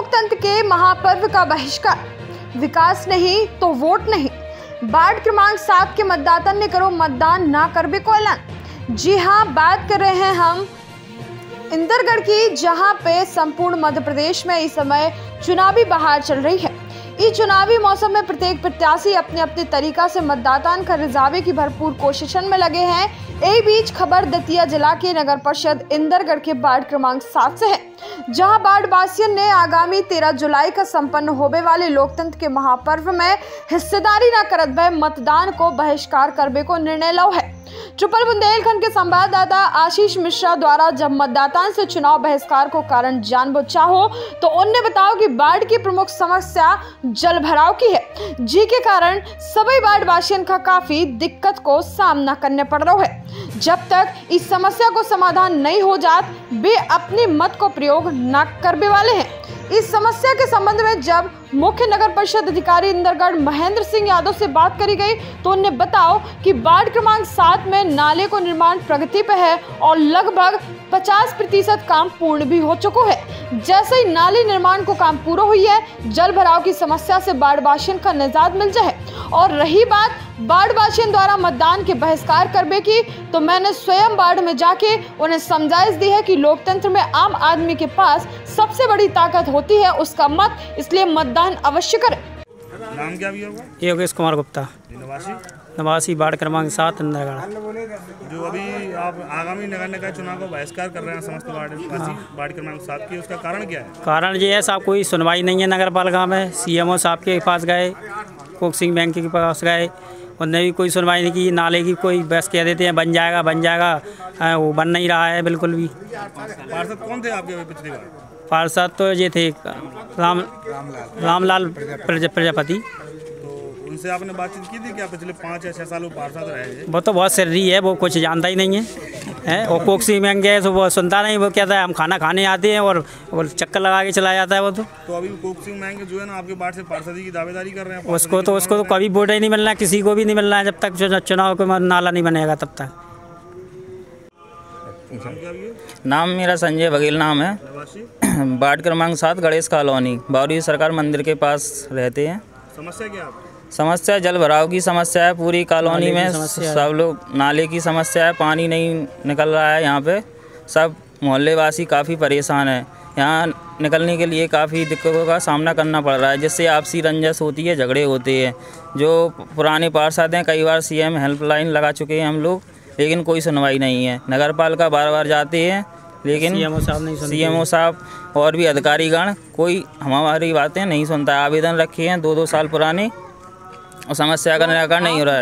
लोकतंत्र के महापर्व का बहिष्कार, विकास नहीं तो वोट नहीं। वार्ड क्रमांक 7 के मतदाता ने करो मतदान, ना करबे को ऐलान। जी हां, बात कर रहे हैं हम इंदरगढ़ की, जहां पे संपूर्ण मध्य प्रदेश में इस समय चुनावी बहार चल रही है। इस चुनावी मौसम में प्रत्येक प्रत्याशी अपने अपने तरीका से मतदातान का रिजावे की भरपूर कोशिशन में लगे हैं। यही बीच खबर दतिया जिला के नगर परिषद इंदरगढ़ के वार्ड क्रमांक 7 से है, जहां वार्ड वासियों ने आगामी 13 जुलाई का संपन्न होने वाले लोकतंत्र के महापर्व में हिस्सेदारी न करत भय मतदान को बहिष्कार करने को निर्णय लो है। ट्रिपल बुंदेलखंड के संवाददाता आशीष मिश्रा द्वारा जब मतदाताओं से चुनाव बहिष्कार को कारण जानबूझ चाहो तो उन्हें बताओ कि वार्ड की प्रमुख समस्या जल भराव की है, जी के कारण सभी वार्ड वासियों का काफी दिक्कत को सामना करने पड़ रहा है। जब तक इस समस्या को समाधान नहीं हो जात, वे अपने मत को प्रयोग न करने वाले हैं। इस समस्या के संबंध में जब मुख्य नगर परिषद अधिकारी इंदरगढ़ महेंद्र सिंह यादव से बात करी गई तो उन्हें बताओ कि वार्ड क्रमांक 7 में नाले को निर्माण प्रगति पे है और लगभग 50% काम पूर्ण भी हो चुका है। जैसे ही नाले निर्माण को काम पूरा हुई है, जल भराव की समस्या से वार्ड वासियों का निजात मिल जाए। और रही बात वार्ड वासियों द्वारा मतदान के बहिष्कार करने की, तो मैंने स्वयं वार्ड में जाके उन्हें समझाइश दी है कि लोकतंत्र में आम आदमी के पास सबसे बड़ी ताकत होती है उसका मत, इसलिए मतदान अवश्य करें। नाम क्या भी होगा? योगेश कुमार गुप्ता, निवासी वार्ड क्रमांक 7 इंदरगढ़। जो अभी आप आगामी नगर निकाय चुनाव का बहिष्कार कर रहे हैं समस्त वार्ड क्रमांक 7 की, उसका कारण क्या है? कारण ये है साहब, कोई सुनवाई नहीं है नगर पालिका में। सीएमओ साहब के पास गए, कोक्सिंग बैंक के पास गए, उनने भी कोई सुनवाई नहीं की। नाले की कोई बस कह देते हैं बन जाएगा, वो बन नहीं रहा है बिल्कुल भी। पार्षद कौन थे आपके पिछली बार? पार्षद तो ये थे रामलाल प्रजापति। तो उनसे आपने बातचीत की थी क्या? पिछले 5 या 6 साल वो पार्षद रहे हैं। वो तो बहुत सर्री है, वो कुछ जानता ही नहीं है। और कोक्सिंग बैंक गए तो वो सुनता नहीं, वो कहता है हम खाना खाने आते हैं और चक्कर लगा के चला जाता है वो तो अभी कोक्सिंग बैंक जो है ना आपके वार्ड से पार्षदी की दावेदारी कर रहे हैं। उसको तो कभी वोट ही नहीं मिलना है, किसी को भी नहीं मिलना है जब तक चुनाव का नाला नहीं बनेगा तब तक। नाम मेरा संजय बघेल नाम है। वार्ड क्रमांक 7 गणेश कॉलोनी, बावरी सरकार मंदिर के पास रहते हैं। समस्या क्या है? समस्या जल भराव की समस्या है पूरी कॉलोनी में। सब लोग, नाले की समस्या है, पानी नहीं निकल रहा है यहाँ पे। सब मोहल्ले वासी काफ़ी परेशान हैं। यहाँ निकलने के लिए काफ़ी दिक्कतों का सामना करना पड़ रहा है, जिससे आपसी रंजस होती है, झगड़े होते हैं। जो पुराने पार्षद हैं, कई बार सीएम हेल्पलाइन लगा चुके हैं हम लोग, लेकिन कोई सुनवाई नहीं है। नगर पालिका बार जाते हैं, लेकिन सीएमओ साहब और भी अधिकारीगण कोई हमारी बातें नहीं सुनता है। आवेदन रखे हैं 2-2 साल पुराने और समस्या का निराकरण नहीं हो रहा है।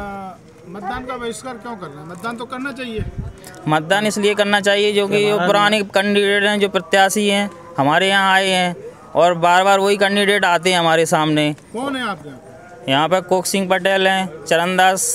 मतदान का बहिष्कार क्यों कर रहे हैं? मतदान तो करना चाहिए। मतदान इसलिए करना चाहिए जो कि जो पुराने कैंडिडेट हैं, जो प्रत्याशी हैं, हमारे यहाँ आए हैं और बार वही कैंडिडेट आते हैं हमारे सामने। कौन है आपके यहाँ पर कोक्सिंग पटेल हैं, चरणदास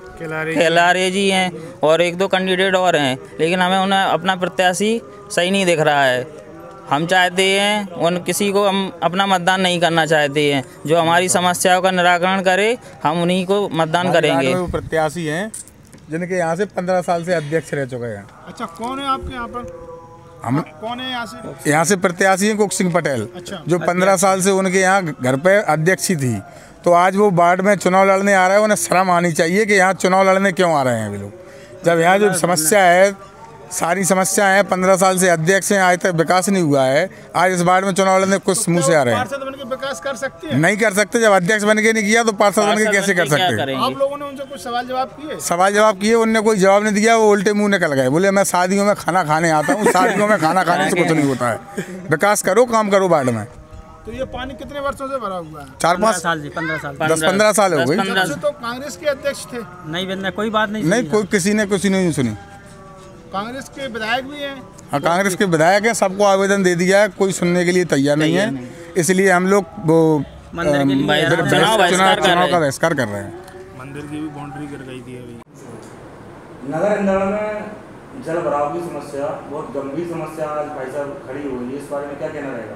खेलारे जी हैं और 1-2 कैंडिडेट और हैं, लेकिन हमें उन्हें अपना प्रत्याशी सही नहीं दिख रहा है। हम चाहते हैं उन किसी को हम अपना मतदान नहीं करना चाहते हैं। जो हमारी समस्याओं का निराकरण करे, हम उन्हीं को मतदान करेंगे। वो प्रत्याशी हैं जिनके यहाँ से 15 साल से अध्यक्ष रह चुके हैं। अच्छा, कौन है आपके यहाँ पर? हम कौन है यहाँ से प्रत्याशी हैं कोक्सिंग पटेल। अच्छा। जो 15 साल से उनके यहाँ घर पे अध्यक्ष ही थी, तो आज वो वार्ड में चुनाव लड़ने आ रहे हैं। उन्हें शर्म आनी चाहिए कि यहाँ चुनाव लड़ने क्यों आ रहे हैं वे लोग, जब यहाँ जो समस्या है, सारी समस्या है। 15 साल से अध्यक्ष हैं, आज तक विकास नहीं हुआ है। आज इस वार्ड में चुनाव लड़ने कुछ मुँह से आ रहे हैं। पार्षद बनके विकास कर सकते हैं? नहीं कर सकते। जब अध्यक्ष बन के नहीं किया तो पार्षद बन के कैसे कर सकते हैं? आप लोगों ने उनसे कुछ सवाल जवाब किए? सवाल जवाब किए, उनने कोई जवाब नहीं दिया। वो उल्टे मुंह निकल गए, बोले मैं शादियों में खाना खाने आता हूँ। शादियों में खाना खाने से कुछ नहीं होता है। विकास करो, काम करो वार्ड में। तो ये पानी कितने वर्षों से भरा हुआ है? 4-5 साल, 15 साल, 10-15 साल हो गई। तो कांग्रेस के अध्यक्ष थे? नहीं, कोई बात नहीं, कोई किसी ने नहीं सुनी। कांग्रेस के विधायक भी हैं? हाँ, कांग्रेस के विधायक हैं। सबको आवेदन दे दिया है, कोई सुनने के लिए तैयार नहीं है। इसलिए हम लोग वो चुनाव का बहिष्कार कर रहे हैं। मंदिर की भी बाउंड्री कर गई थी अभी। नगर इंदौर में जल भराव की समस्या बहुत गंभीर समस्या आज भाई साहब खड़ी हो गई है, इस बारे में क्या कहना रहेगा?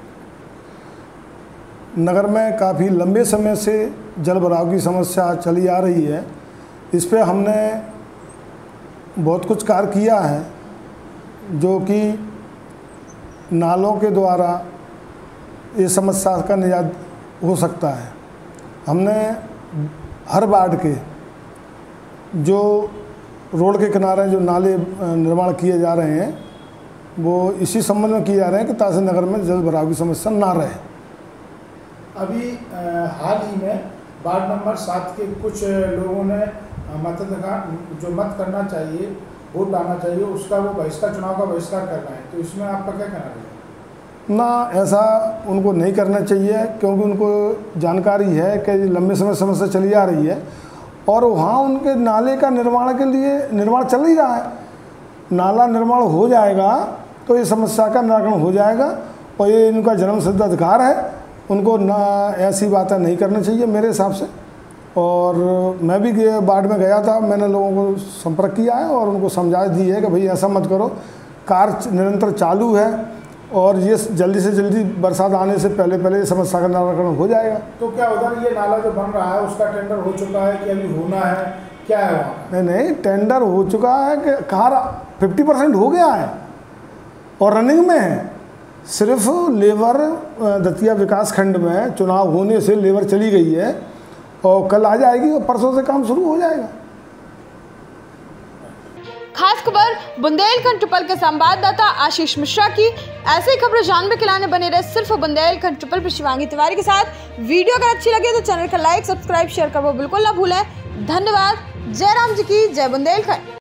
नगर में काफ़ी लंबे समय से जल भराव की समस्या चली आ रही है। इस पे हमने बहुत कुछ कार्य किया है, जो कि नालों के द्वारा ये समस्या का निजात हो सकता है। हमने हर वार्ड के जो रोड के किनारे जो नाले निर्माण किए जा रहे हैं वो इसी संबंध में किए जा रहे हैं कि ताकि नगर में जल भराव की समस्या ना रहे। अभी हाल ही में वार्ड नंबर 7 के कुछ लोगों ने जो मत करना चाहिए, वोट डालना चाहिए, उसका वो बहिष्कार, चुनाव का बहिष्कार कर रहे हैं, तो इसमें आपका क्या कहना है? ना, ऐसा उनको नहीं करना चाहिए, क्योंकि उनको जानकारी है कि लंबे समय समस्या चली आ रही है और वहाँ उनके नाले का निर्माण के लिए निर्माण चल ही रहा है। नाला निर्माण हो जाएगा तो ये समस्या का निराकरण हो जाएगा और ये इनका जन्मसिद्ध अधिकार है। उनको ना ऐसी बातें नहीं करनी चाहिए मेरे हिसाब से। और मैं भी वार्ड में गया था, मैंने लोगों को संपर्क किया है और उनको समझा दी है कि भाई ऐसा मत करो, कार्य निरंतर चालू है और ये जल्दी से जल्दी बरसात आने से पहले पहले समस्या का निराकरण हो जाएगा। तो क्या उधर ये नाला जो बन रहा है उसका टेंडर हो चुका है कि अभी होना है, क्या है वहाँ? नहीं, टेंडर हो चुका है कि कहा 50% हो गया है और रनिंग में है। सिर्फ लेबर दतिया विकास खंड में चुनाव होने से लेबर चली गई है और कल आ जाएगी और परसों से काम शुरू हो जाएगा। खास खबर बुंदेलखंड ट्रिपल के संवाददाता आशीष मिश्रा की। ऐसी खबरें जानने के लिए बने रहे सिर्फ बुंदेलखंड ट्रिपल पर शिवांगी तिवारी के साथ। वीडियो अगर अच्छी लगे तो चैनल का लाइक, सब्सक्राइब, शेयर करना बिल्कुल ना भूलें। धन्यवाद। जय राम जी की जय बुंदेलखंड।